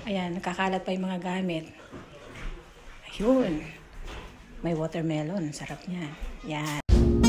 Ayan, nakakalat pa yung mga gamit. Ayun. May watermelon. Sarap niya. Yan.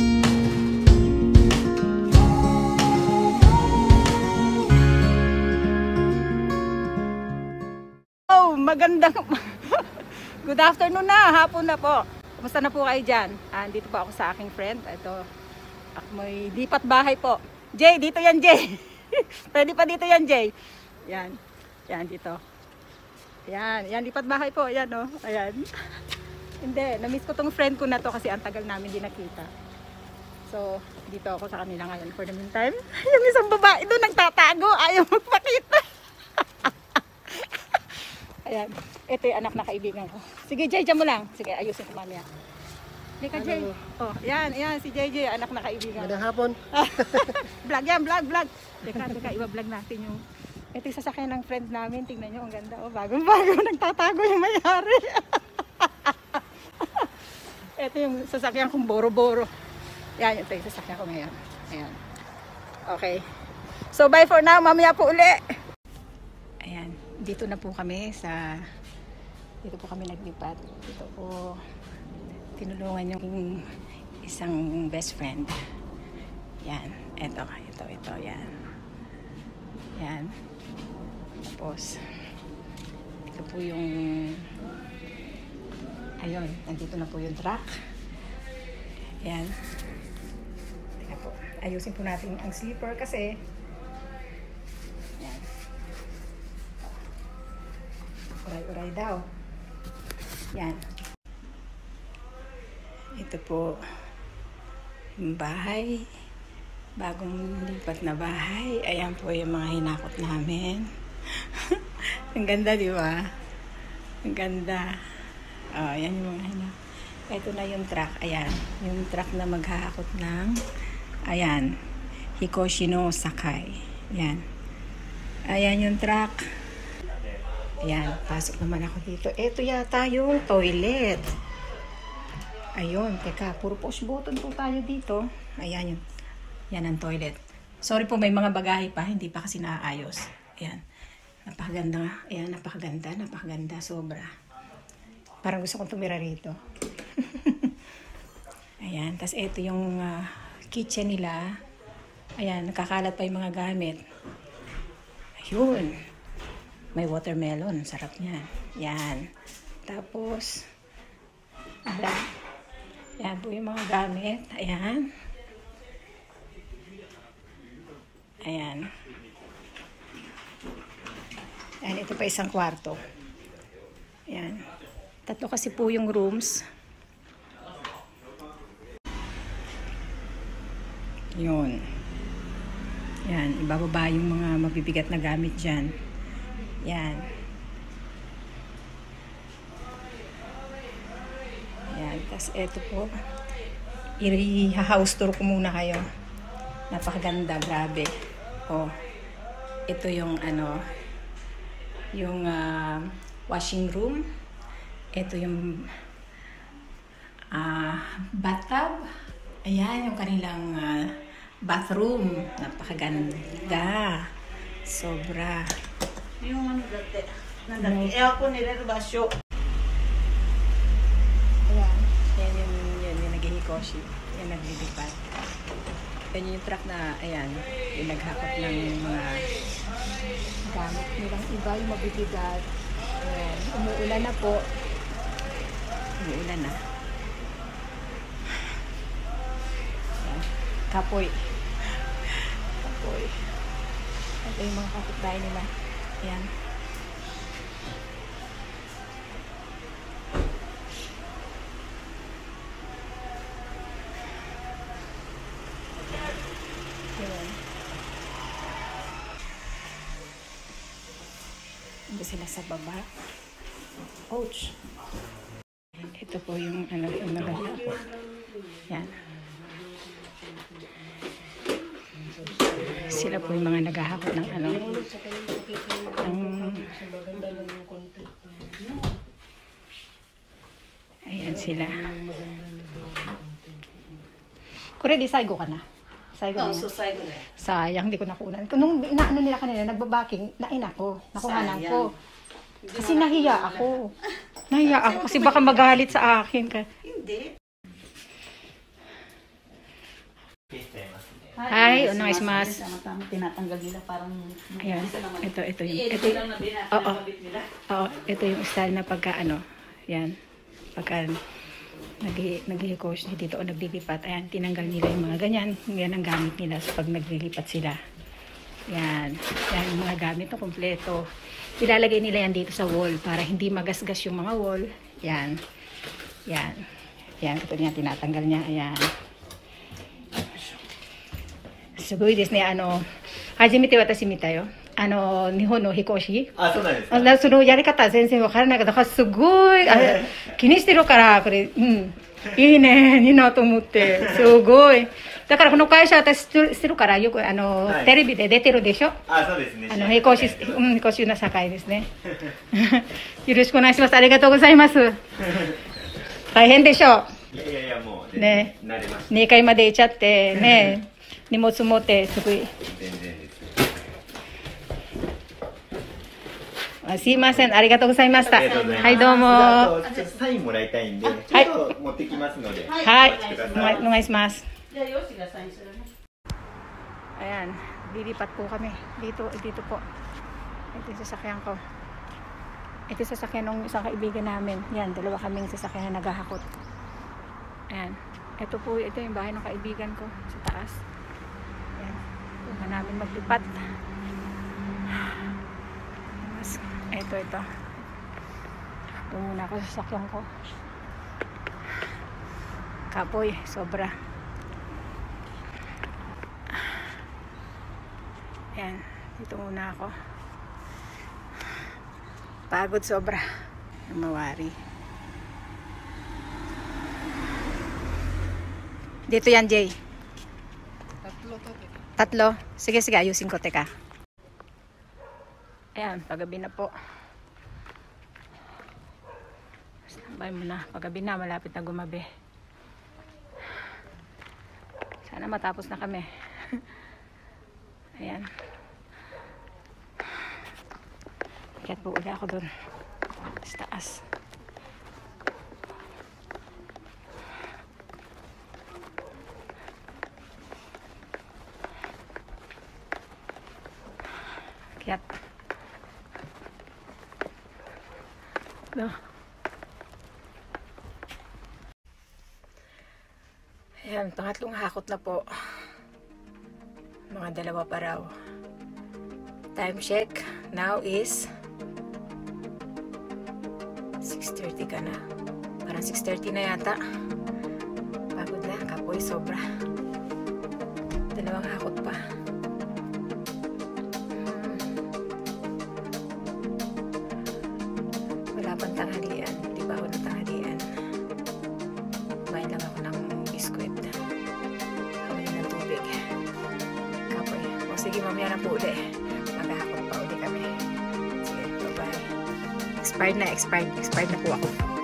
Oh, magandang good afternoon na. Hapon na po. Kumusta na po kayo dyan? Dito po ako sa aking friend. Ito, may lipat bahay po. Jay, dito yan, Jay. Pwede pa dito yan, Jay. Yan. Yan, dito. Yan, yan, lipat bahay po. Ayan, oh. Ayan. Hindi, na-miss ko tong friend ko na to kasi ang tagal namin din nakita. So, dito ako sa kanila ngayon for the meantime. Yung isang babae doon nagtatago, ayaw magpakita. Ayan, ito yung anak na kaibigan ko. Sige, Jay, dyan mo lang. Sige, ayusin ko mamaya. Lika, Jay. Oh, yan, yan, si JJ, anak na kaibigan. Magandang hapon. Vlog yan, vlog. Teka, iba-vlog natin yung... Ito yung sasakyan ng friend namin. Tingnan nyo, ang ganda. Oh, bagong-bago. Nagtatago yung may-ari. Ito yung sasakyan kong boro-boro. Yan, ito yung sasakyan ko ngayon. Ayan. Okay. So, bye for now. Mamaya po uli. Ayan. Dito na po kami sa... Dito po kami naglipat. Dito po tinulungan yung isang best friend. Yan. Ito. Yan. Yan. Tapos, ito po yung... Ayun. Nandito na po yung truck. Yan. Teka po. Ayusin po natin ang sleeper kasi... Yan. Uray-uray daw. Yan. Ito po yung bahay. Bagong lipat na bahay. Ayan po yung mga hinakot namin. Ang ganda, di ba? Ang ganda. Oh, ayan yung mga hinakot. Ito na yung truck. Ayan. Yung truck na maghahakot ng ayan. Hikoshino Sakai. Ayan. Ayan yung truck. Ayan. Pasok naman ako dito. Ito yata yung toilet. Ayun. Teka. Puro push button po tayo dito. Ayan yun. Yan ang toilet. Sorry po, may mga bagahe pa. Hindi pa kasi naaayos. Ayan. Napakaganda nga. Ayan, napakaganda. Sobra. Parang gusto kong tumira rito. Ayan. Tapos ito yung kitchen nila. Ayan, nakakalat pa yung mga gamit. Ayun. May watermelon. Sarap niya. Yan. Tapos, yan po yung mga gamit. Ayan. Ayan. Ayan, ito pa isang kwarto. Ayan. 3 kasi po yung rooms. Yun. Ayan, ibababa yung mga mabibigat na gamit dyan. Ayan. Ayan, tas ito po. I-house tour ko muna kayo. Napakaganda, grabe. Oh, ito yung yung washing room. Ito yung bathtub. Ayan yung kanilang bathroom. Napakaganda. Sobra. Yung ano dati. Aircon nila na basyo. Ayan. Yan yung naging hikoshi. Yan naglilipat. Yan yung truck na, ayan, yung naghakot ng mga gamit nilang iba, yung mabibigat. Ayan, umuulan na po. Umuulan na. Ayan, kapoy. Ito yung mga kapitbahay nila. Ayan. Ito sila sa baba. Ouch! Ito po yung yung nagahakot. Yan. Sila po yung mga naghahakot ng ayan sila. Kure, di saygo ka na. Saygo na. Sayang, hindi ko nakunan. Nung inaano nila kanila, nagbabaking, nakuhanan ko. Kasi nahiya ako. Nahiya ako kasi baka magalit sa akin. Hindi. Hi, onegaishimasu. Tinatanggal nila parang Ayan, ito yung, ito lang na binakabit nila. Oo, ito yung style na pagka yan, pagka nag-hikoshi dito o naglilipat, ayan, tinanggal nila yung mga ganyan, yan ang gamit nila so pag naglilipat sila. Yan yung mga gamit na kompleto. Ilalagay nila yan dito sa wall para hindi magasgas yung mga wall. Yan, ito niya, tinatanggal niya, ayan. Sugoi desu ne, hajimete watashi mitayo. Nihon no hikoshi. あ、そうなんですか。 そのやり方は全然わからなかったからすごい気にしてるからこれいいねいいなと思ってすごいだからこの会社私してるからよくいテレビで出てるでしょ。 あ、そうですね。 hikoshiの社会ですね。よろしくお願いします。ありがとうございます。大変でしょう。 いやもうね、 慣れました。 2階まで行っちゃってね荷物持ってすごい。 全然です。 すいません、ありがとうございました。 ありがとうございます。 はい、どうも。 あとちょっとサインもらいたいんで、 いちょっと持ってきますので。 はいお待ちください。 お願いします。 じゃあ、よしがサインするね。 Ayan, lilipat po kami. Dito po. Ito yung sasakyan ko. Ito yung sasakyan ng isang kaibigan namin. Yan, dalawa kaming sasakyan na naghahakot. Ayan. Ito yung bahay ng kaibigan ko sa taas. Ayan. Tuhan namin maglipat. Ito. Ito muna ako sa sasakyan ko. Kapoy, sobra. Ayan, dito muna ako. Pagod sobra. Mawari. Dito yan, Jay. Tatlo? Sige, ayusin ko. Teka. Ayan, paggabi na po. Standby muna. Paggabi na, malapit na gumabi. Sana matapos na kami. Ayan. Kaya po ulit ako dun sa taas. Kaya no. Ayan, pangatlong hakot na po. Mga dalawa pa raw. Time check now is 6:30 ka na. Parang 6:30 na yata. Pagod na, kapoy, sobra. Dalawang hakot pa. Wala pang tanghalian. Di ba ako ng tanghalian? Kumain lang ako ng biskwit. Kami ng tubig. Kapoy. O sige, mamaya na po ulit. Maghahakot pa ulit kami. Sige, bye-bye. Expired na po ako.